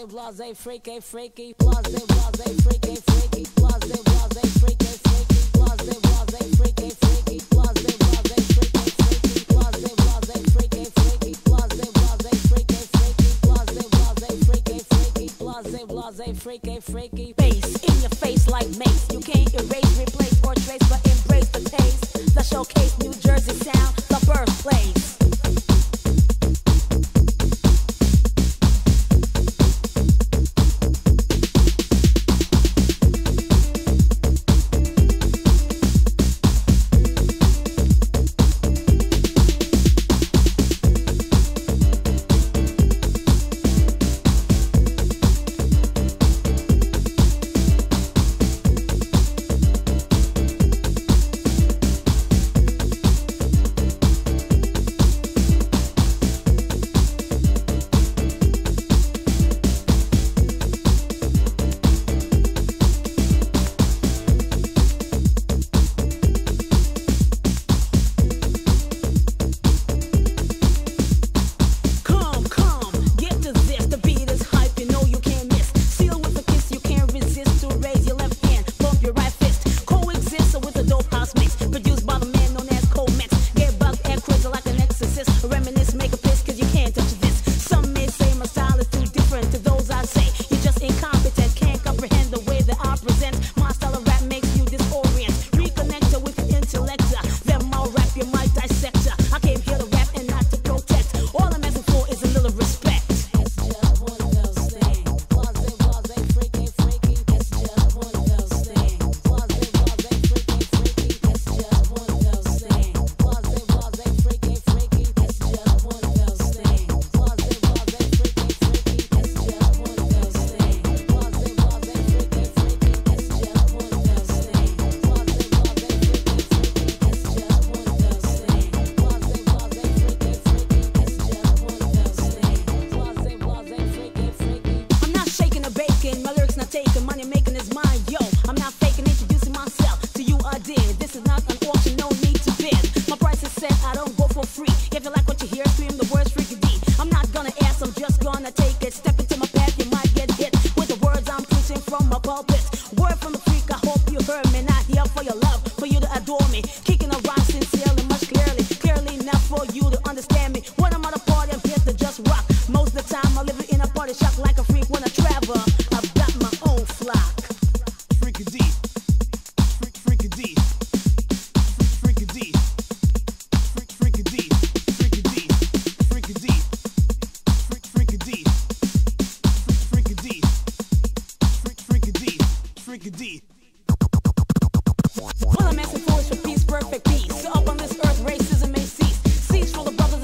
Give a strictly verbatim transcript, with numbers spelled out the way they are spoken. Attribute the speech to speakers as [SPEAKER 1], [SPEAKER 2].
[SPEAKER 1] Blah-zay, blah-zay, freaky, freaky. Blah-zay, blah-zay, freaky, freaky. Blah-zay, blah-zay, freaky, freaky. Blah-zay, blah-zay, freaky, freaky. Blah-zay, blah-zay, freaky, freaky. Blah-zay, blah-zay, freaky, freaky. Blah-zay, blah-zay, freaky, freaky. Blah-zay, blah-zay, freaky, freaky. Blah-zay, blah-zay, freaky, freaky. Bass in your face like mace. You can't erase, replace, or trace, but embrace the taste. The showcase New Jersey sound, the birthplace. Money making is mine, yo. I'm not faking, introducing myself to you. I did. This is not an auction, no need to bid. My price is set, I don't go for free. If you like what you hear, scream the words freaky D. I'm not gonna ask, I'm just gonna take it. Step into my path, you might get hit with the words I'm preaching from my pulpit. Word from the freak, I hope you heard me. Not here for your love, for you to adore me. Kicking a rhyme sincerely, much clearly. Clearly enough for you to understand me. When I'm at a party, I'm here to just rock. Most of the time, I live in a party shock like a freak when I travel. I've got my own flock.
[SPEAKER 2] Freaky D, freak, freaky D, freaky D, freak, freaky D, freaky D, freaky D, freak, freaky D, freaky D, freak, freaky D, freaky D.
[SPEAKER 1] Well, I'm asking for is for peace, perfect peace. So up on this earth, racism may cease. Cease for the brother.